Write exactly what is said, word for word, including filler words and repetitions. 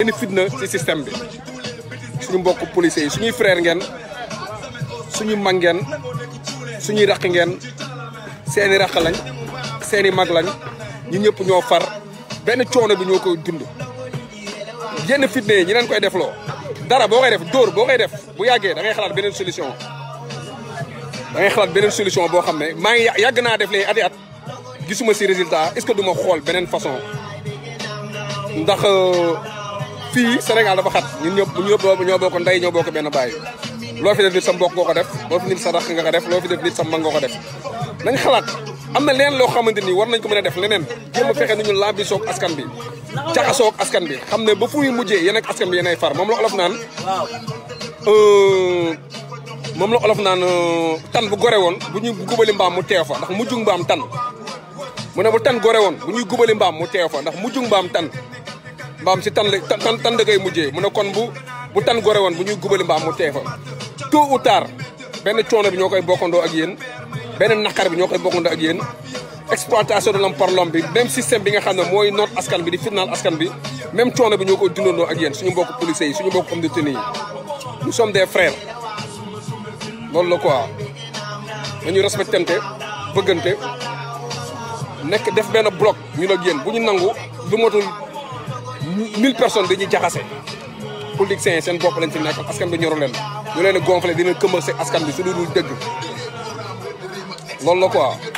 benn fitna ci système bi suñu mbokk policiers yi suñuy frère ngeen suñu mag ngeen suñuy raq ngeen seeni raq lañ seeni mag lañ ñu ñëpp ñoo far benn coono bi ñoo koy dund yenn fitna yi ñi leen koy defloo dara boo koy def dóor boo koy def bu yàggee da ngay xalaat beneen solution da ngay xalaat beneen solution boo xam ne maa ngi yàgg naa def léegi ati at gisuma si résultat est-ce que du ma xool beneen façon ndax fii Sénégal dafa xat ñun ñëpp ñëpp ñoo bokk ndey ñoo bokk benn baay loo fi def nit sa mbokk nga ko def loo fi nit sa rax nga ko def loo fi def nit sa mag nga ko def nañ xalaat am na leen loo xamante ni war nañ ko mën a def leneen jéem a fexe ni ñu lambi soog askan bi jaxasoog askan bi xam ne ba fu muy mujjee yéen ak askan bi yéenay far moom la olof naan moom la olof naan tan bu gore woon bu ñuy gubali mbaam mu teew fa ndax mujjug mbaam tan mu ne bu tan gore woon bu ñuy gubali mbaam mu teew fa ndax mujjug mbaam tan mbaam si tan la tan tan da koy mujjee mu ne kon bu bu tan gore woon bu ñuy gubali mbaam mu teew fa tôt ou tard benn coono bi ñoo koy bokkandoo ak yéen benn naqar bi ñoo koy bokkandoo ak yéen exploitation de l'homme par l'homme bi même système bi nga xam ne mooy noot askan bi di fitnaal askan bi même coono bi ñoo koy dundandoo ak yéen suñu mbokk policiers yi suñu mbokk hommes de tenue yi nous sommes des frères loolu la quoi dañuy respectante bëggante nekk def benn bloc ñu ak yéen bu ñu nangu lu motul mille personnes dañuy jaxase politiciens seen bopp lañ fi nekk askan bi ñoru leen ñu leen gonflé dina këmbal se askan bi su dul dëgg loolu la quoi